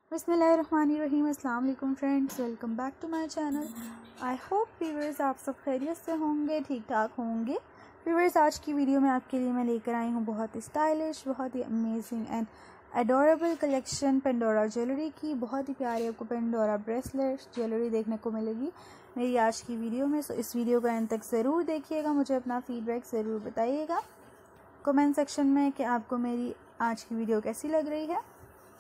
बिस्मिल्लाहिर्रहमानिर्रहीम। अस्सलाम वालेकुम friends, welcome back to my channel. I hope viewers आप सब खैरियत से होंगे, ठीक ठाक होंगे। व्यूअर्स, आज की वीडियो में आपके लिए मैं लेकर आई हूँ बहुत ही स्टाइलिश, बहुत ही amazing and adorable collection Pandora jewellery की। बहुत ही प्यारी आपको पेंडोरा ब्रेसलेट ज्वेलरी देखने को मिलेगी मेरी आज की वीडियो में। सो इस वीडियो को एंड तक ज़रूर देखिएगा, मुझे अपना फीडबैक ज़रूर बताइएगा कमेंट सेक्शन में कि आपको मेरी आज की वीडियो कैसी लग रही है।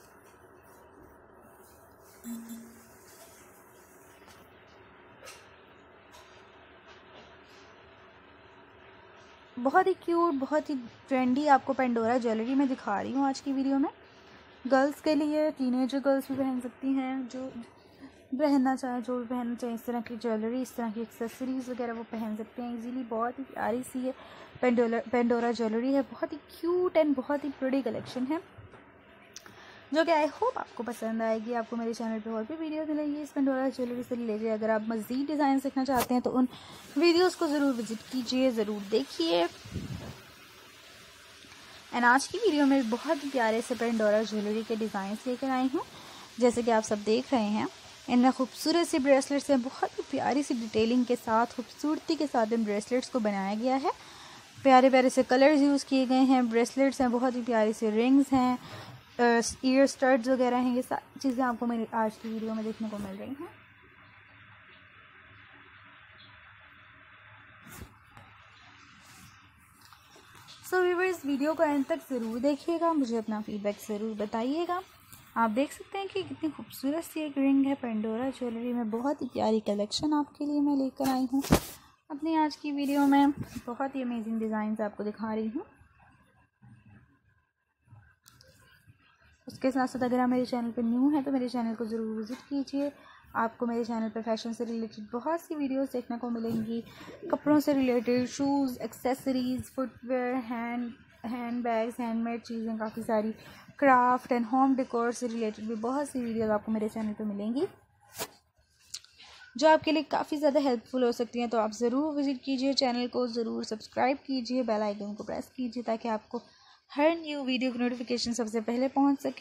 बहुत ही क्यूट, बहुत ही ट्रेंडी आपको पेंडोरा ज्वेलरी में दिखा रही हूँ आज की वीडियो में। गर्ल्स के लिए, टीनेजर गर्ल्स भी पहन सकती हैं, जो पहनना चाहे, जो भी पहनना चाहे इस तरह की ज्वेलरी, इस तरह की एक्सेसरीज़ वगैरह वो पहन सकते हैं इजीली। बहुत ही प्यारी सी है पेंडोरा ज्वेलरी है, बहुत ही क्यूट एंड बहुत ही प्रिटी कलेक्शन है जो कि आई होप आपको पसंद आएगी। आपको मेरे चैनल पे और भी वीडियो मिलेंगी इस पेंडोरा ज्वेलरी से रिलेटेड। अगर आप मज़ीद डिज़ाइन सीखना चाहते हैं तो उन वीडियोस को ज़रूर विजिट कीजिए, ज़रूर देखिए। एंड आज की वीडियो में बहुत ही प्यारे से पेंडोरा ज्वेलरी के डिज़ाइंस लेकर आई हूँ, जैसे कि आप सब देख रहे हैं। इनमें खूबसूरत सी ब्रेसलेट्स हैं, बहुत ही प्यारी सी डिटेलिंग के साथ, खूबसूरती के साथ इन ब्रेसलेट्स को बनाया गया है। प्यारे प्यारे से कलर्स यूज़ किए गए हैं। ब्रेसलेट्स हैं, बहुत ही प्यारी से रिंग्स हैं, ईयर स्टड्स वगैरह हैं। ये सारी चीज़ें आपको मेरी आज की वीडियो में देखने को मिल रही हैं। सो व्यूअर्स, वीडियो को एंड तक ज़रूर देखिएगा, मुझे अपना फीडबैक ज़रूर बताइएगा। आप देख सकते हैं कि कितनी खूबसूरत सी एक रिंग है पेंडोरा ज्वेलरी में। बहुत ही प्यारी कलेक्शन आपके लिए मैं लेकर आई हूँ अपनी आज की वीडियो में। बहुत ही अमेजिंग डिज़ाइंस आपको दिखा रही हूँ। उसके साथ साथ अगर आप मेरे चैनल पर न्यू हैं तो मेरे चैनल को ज़रूर विज़िट कीजिए। आपको मेरे चैनल पर फैशन से रिलेटेड बहुत सी वीडियोस देखने को मिलेंगी, कपड़ों से related, shoes, accessories, footwear, hand bags, handmade चीज़ें, काफ़ी सारी क्राफ्ट एंड होम डेकोर से रिलेटेड भी बहुत सी वीडियोस आपको मेरे चैनल पर मिलेंगी जो आपके लिए काफ़ी ज़्यादा हेल्पफुल हो सकती हैं। तो आप ज़रूर विज़िट कीजिए, चैनल को ज़रूर सब्सक्राइब कीजिए, बेल आइकन को प्रेस कीजिए ताकि आपको हर न्यू वीडियो की नोटिफिकेशन सबसे पहले पहुंच सके।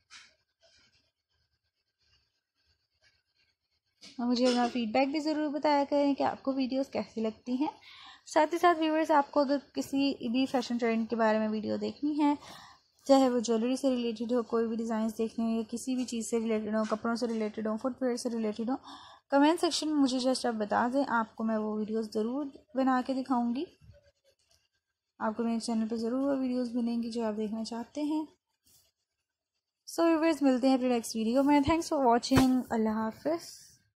और मुझे अपना फीडबैक भी ज़रूर बताया करें कि आपको वीडियोस कैसी लगती हैं। साथ ही साथ व्यूअर्स, आपको अगर किसी भी फैशन ट्रेंड के बारे में वीडियो देखनी है, चाहे वो ज्वेलरी से रिलेटेड हो, कोई भी डिज़ाइंस देखने हो, या किसी भी चीज़ से रिलेटेड हो, कपड़ों से रिलेटेड हो, फुटवेयर से रिलेटेड हो, कमेंट सेक्शन में मुझे जस्ट आप बता दें, आपको मैं वो वीडियोस ज़रूर बना के दिखाऊंगी। आपको मेरे चैनल पे ज़रूर वो वीडियोस मिलेंगी जो आप देखना चाहते हैं। सो व्यूअर्स, मिलते हैं अपने नेक्स्ट वीडियो में। Thanks for watching. अल्लाह हाफ़िज़।